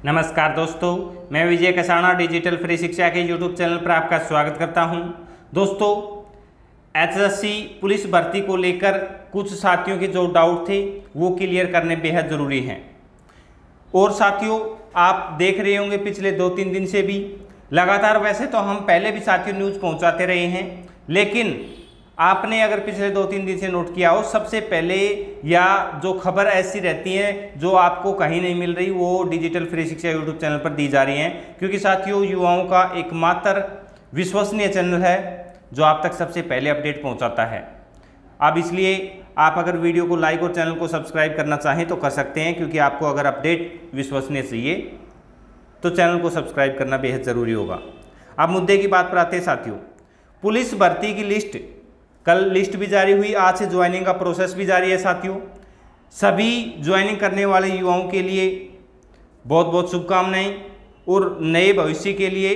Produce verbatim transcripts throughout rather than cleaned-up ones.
नमस्कार दोस्तों, मैं विजय कसाना डिजिटल फ्री शिक्षा के यूट्यूब चैनल पर आपका स्वागत करता हूं। दोस्तों, एसएससी पुलिस भर्ती को लेकर कुछ साथियों के जो डाउट थे वो क्लियर करने बेहद ज़रूरी हैं। और साथियों, आप देख रहे होंगे पिछले दो तीन दिन से भी लगातार, वैसे तो हम पहले भी साथियों न्यूज़ पहुंचाते रहे हैं, लेकिन आपने अगर पिछले दो तीन दिन से नोट किया हो, सबसे पहले या जो खबर ऐसी रहती है जो आपको कहीं नहीं मिल रही, वो डिजिटल फ्री शिक्षा यूट्यूब चैनल पर दी जा रही हैं। क्योंकि साथियों, युवाओं का एकमात्र विश्वसनीय चैनल है जो आप तक सबसे पहले अपडेट पहुंचाता है। अब इसलिए आप अगर वीडियो को लाइक और चैनल को सब्सक्राइब करना चाहें तो कर सकते हैं, क्योंकि आपको अगर अपडेट विश्वसनीय चाहिए तो चैनल को सब्सक्राइब करना बेहद ज़रूरी होगा। अब मुद्दे की बात पर आते हैं साथियों। पुलिस भर्ती की लिस्ट, कल लिस्ट भी जारी हुई, आज से ज्वाइनिंग का प्रोसेस भी जारी है साथियों। सभी ज्वाइनिंग करने वाले युवाओं के लिए बहुत बहुत शुभकामनाएं, और नए भविष्य के लिए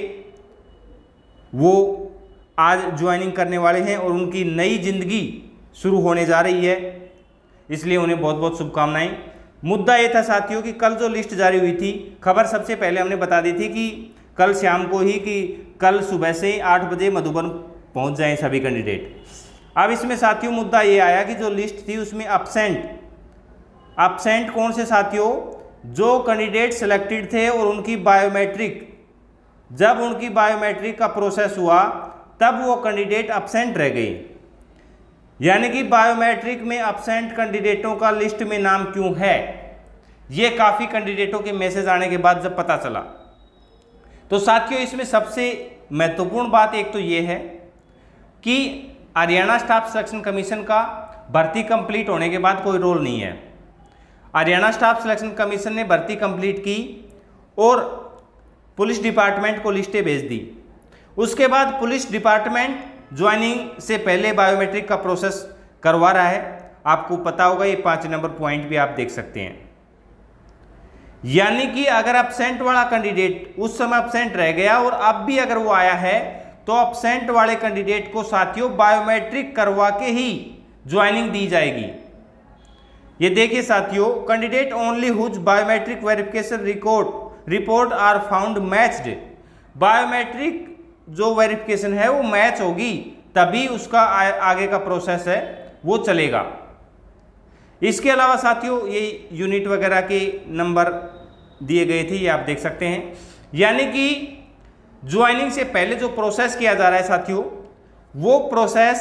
वो आज ज्वाइनिंग करने वाले हैं और उनकी नई जिंदगी शुरू होने जा रही है, इसलिए उन्हें बहुत बहुत शुभकामनाएं। मुद्दा ये था साथियों कि कल जो लिस्ट जारी हुई थी, खबर सबसे पहले हमने बता दी थी कि कल शाम को ही, कि कल सुबह से आठ बजे मधुबन पहुंच जाएं सभी कैंडिडेट। अब इसमें साथियों मुद्दा ये आया कि जो लिस्ट थी उसमें अपसेंट अपसेंट कौन से साथियों? जो कैंडिडेट सिलेक्टेड थे और उनकी बायोमेट्रिक, जब उनकी बायोमेट्रिक का प्रोसेस हुआ तब वो कैंडिडेट अपसेंट रह गए। यानी कि बायोमेट्रिक में अपसेंट कैंडिडेटों का लिस्ट में नाम क्यों है, ये काफ़ी कैंडिडेटों के मैसेज आने के बाद जब पता चला। तो साथियों, इसमें सबसे महत्वपूर्ण बात एक तो ये है कि हरियाणा स्टाफ सिलेक्शन कमीशन का भर्ती कंप्लीट होने के बाद कोई रोल नहीं है। हरियाणा स्टाफ सिलेक्शन कमीशन ने भर्ती कंप्लीट की और पुलिस डिपार्टमेंट को लिस्टें भेज दी। उसके बाद पुलिस डिपार्टमेंट ज्वाइनिंग से पहले बायोमेट्रिक का प्रोसेस करवा रहा है। आपको पता होगा, ये पाँच नंबर पॉइंट भी आप देख सकते हैं। यानी कि अगर अपसेंट वाला कैंडिडेट उस समय अपसेंट रह गया और अब भी अगर वो आया है तो अपसेंट वाले कैंडिडेट को साथियों बायोमेट्रिक करवा के ही ज्वाइनिंग दी जाएगी। ये देखिए साथियों, candidate only whose biometric verification record report are found matched. Biometric जो वेरिफिकेशन है वो मैच होगी, तभी उसका आगे का प्रोसेस है वो चलेगा। इसके अलावा साथियों, ये यूनिट वगैरह के नंबर दिए गए थे, ये आप देख सकते हैं। यानी कि ज्वाइनिंग से पहले जो प्रोसेस किया जा रहा है साथियों, वो प्रोसेस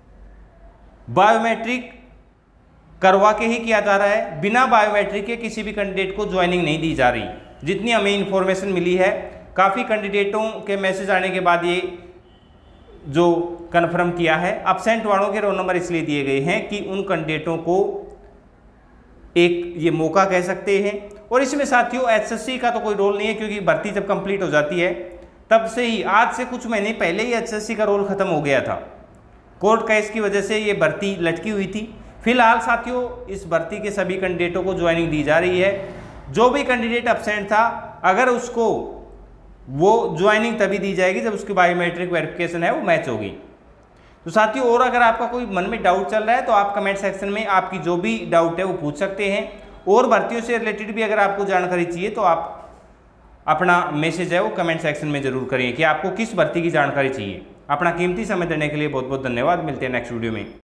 बायोमेट्रिक करवा के ही किया जा रहा है। बिना बायोमेट्रिक के किसी भी कैंडिडेट को ज्वाइनिंग नहीं दी जा रही। जितनी हमें इंफॉर्मेशन मिली है, काफ़ी कैंडिडेटों के मैसेज आने के बाद ये जो कन्फर्म किया है। अपसेंट वालों के रोल नंबर इसलिए दिए गए हैं कि उन कैंडिडेटों को एक ये मौका कह सकते हैं। और इसमें साथियों एसएससी का तो कोई रोल नहीं है, क्योंकि भर्ती जब कंप्लीट हो जाती है तब से ही, आज से कुछ महीने पहले ही एसएससी का रोल खत्म हो गया था। कोर्ट केस की वजह से ये भर्ती लटकी हुई थी। फिलहाल साथियों, इस भर्ती के सभी कैंडिडेटों को ज्वाइनिंग दी जा रही है। जो भी कैंडिडेट अपसेंट था, अगर उसको वो ज्वाइनिंग तभी दी जाएगी जब उसकी बायोमेट्रिक वेरिफिकेशन है वो मैच होगी। तो साथियों, और अगर आपका कोई मन में डाउट चल रहा है तो आप कमेंट सेक्शन में आपकी जो भी डाउट है वो पूछ सकते हैं। और भर्तियों से रिलेटेड भी अगर आपको जानकारी चाहिए तो आप अपना मैसेज है वो कमेंट सेक्शन में जरूर करिए कि आपको किस भर्ती की जानकारी चाहिए। अपना कीमती समय देने के लिए बहुत बहुत धन्यवाद। मिलते हैं नेक्स्ट वीडियो में।